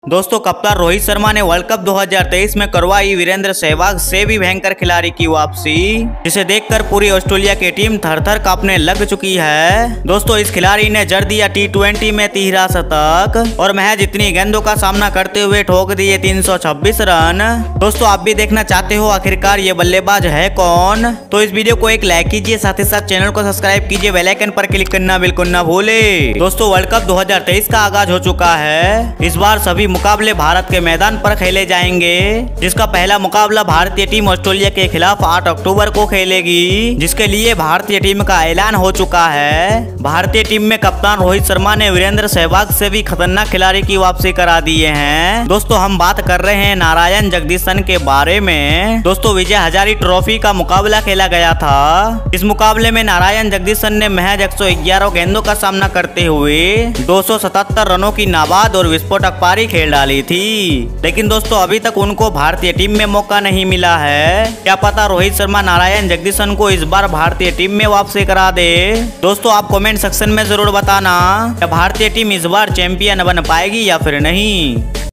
दोस्तों कप्तान रोहित शर्मा ने वर्ल्ड कप 2023 में करवाई वीरेंद्र सहवाग से भी भयंकर खिलाड़ी की वापसी, जिसे देखकर पूरी ऑस्ट्रेलिया की टीम थर-थर कांपने लग चुकी है। दोस्तों इस खिलाड़ी ने जड़ दिया T20 में 13 शतक और महज इतनी गेंदों का सामना करते हुए ठोक दिए 326 रन। दोस्तों आप भी देखना चाहते हो आखिरकार ये बल्लेबाज है कौन? तो इस वीडियो को एक लाइक कीजिए, साथ ही साथ चैनल को सब्सक्राइब कीजिए, बेल आइकन पर क्लिक करना बिल्कुल ना भूले। दोस्तों वर्ल्ड कप 2023 का आगाज हो चुका है। इस बार सभी मुकाबले भारत के मैदान पर खेले जाएंगे, जिसका पहला मुकाबला भारतीय टीम ऑस्ट्रेलिया के खिलाफ 8 अक्टूबर को खेलेगी, जिसके लिए भारतीय टीम का ऐलान हो चुका है। भारतीय टीम में कप्तान रोहित शर्मा ने वीरेंद्र सहवाग से भी खतरनाक खिलाड़ी की वापसी करा दिए हैं। दोस्तों हम बात कर रहे हैं नारायण जगदीशन के बारे में। दोस्तों विजय हजारे ट्रॉफी का मुकाबला खेला गया था। इस मुकाबले में नारायण जगदीशन ने महज 111 गेंदों का सामना करते हुए 277 रनों की नाबाद और विस्फोटक पारी खेल डाली थी, लेकिन दोस्तों अभी तक उनको भारतीय टीम में मौका नहीं मिला है। क्या पता रोहित शर्मा नारायण जगदीशन को इस बार भारतीय टीम में वापसी करा दे। दोस्तों आप कमेंट सेक्शन में जरूर बताना क्या भारतीय टीम इस बार चैंपियन बन पाएगी या फिर नहीं।